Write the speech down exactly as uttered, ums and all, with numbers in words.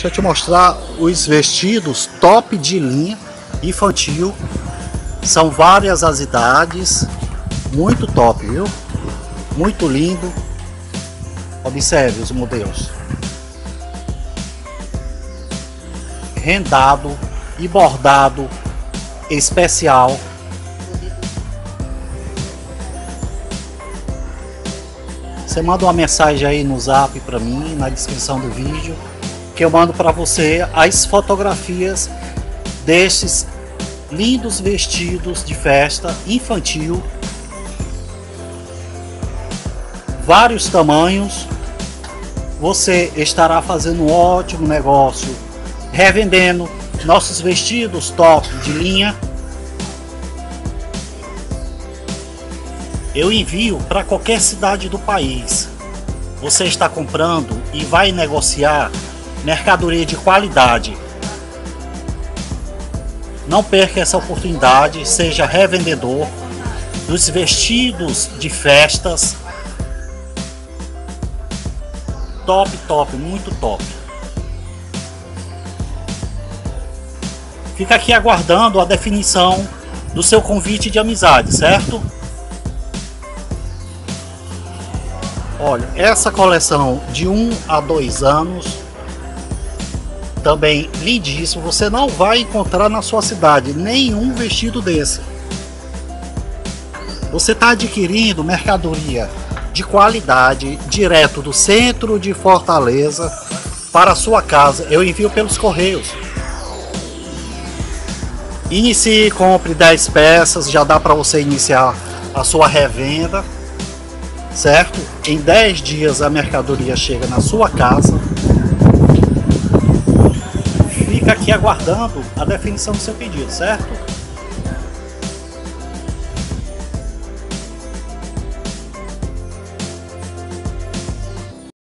Deixa eu te mostrar os vestidos top de linha infantil. São várias as idades. Muito top, viu? Muito lindo. Observe os modelos. Rendado e bordado especial. Você manda uma mensagem aí no zap para mim, na descrição do vídeo, que eu mando para você as fotografias destes lindos vestidos de festa infantil, vários tamanhos. Você estará fazendo um ótimo negócio revendendo nossos vestidos top de linha. Eu envio para qualquer cidade do país. Você está comprando e vai negociar mercadoria de qualidade. Não perca essa oportunidade, seja revendedor dos vestidos de festas. Top, top, muito top. Fica aqui aguardando a definição do seu convite de amizade, certo? Olha, essa coleção de um a dois anos, também lindíssimo. Você não vai encontrar na sua cidade nenhum vestido desse. Você está adquirindo mercadoria de qualidade direto do centro de Fortaleza para a sua casa. Eu envio pelos correios. Inicie, compre dez peças, já dá para você iniciar a sua revenda, certo? Em dez dias a mercadoria chega na sua casa. Fica aqui aguardando a definição do seu pedido, certo?